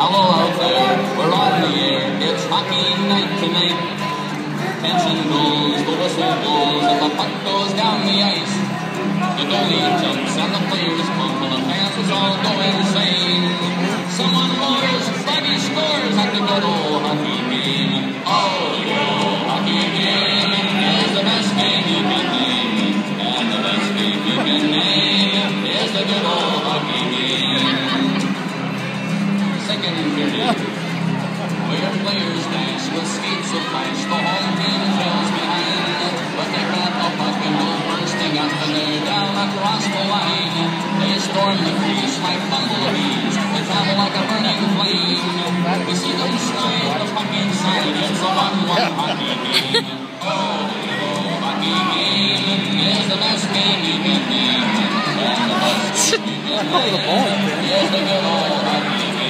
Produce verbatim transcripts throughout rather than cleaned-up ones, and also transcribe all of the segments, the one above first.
Hello out there, we're on the air. It's hockey night tonight. Tension goes, the whistle blows, and the puck goes down the ice. The goalie jumps and the players pump, and the fans all go insane. Someone roars, Buggy scores at the good old hockey game. Oh, the good old hockey game is the best game you can name, and the best game you can name is the good old hockey game. Second period, where players dance with skates of ice. The home team trails behind, but they grab a puck and go bursting up, and they're down across the line. They storm the crease like bumblebees. They travel like a burning flame. We see them slide the puck inside. It's a one-one hockey game. Oh, the old hockey game is the best game you can name, and the best game you can name is the good old hockey game.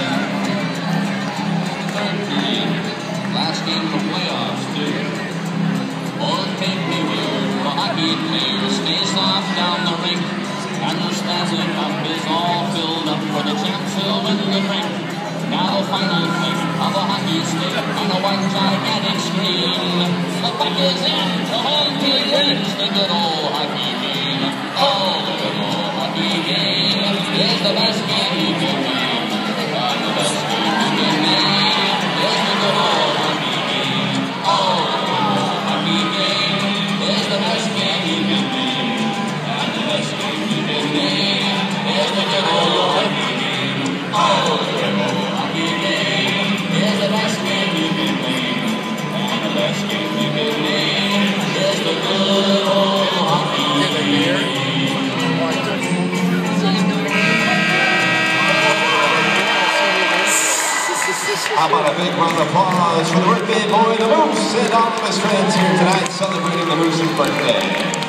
Last game for playoffs, too. Oh, take me here. The hockey players face off down the rink, and the Stanley Cup is all filled up for the champs who'll win the drink. Now the final flick of a hockey stick on a one gigantic screen. The puck is in. The home team wins the good old hockey game. Oh, the good old hockey game is the best game you can name, and the best game you can name is the good old hockey game. Oh, the good old hockey game is the best game you can name, and the best game you can name is the good old hockey game. Oh, the good old hockey game is the best game you can name, and the best game you can name is the good old hockey game. How about a big round of applause for the birthday boy, the Moose, and all of his friends here tonight celebrating the Moose's birthday.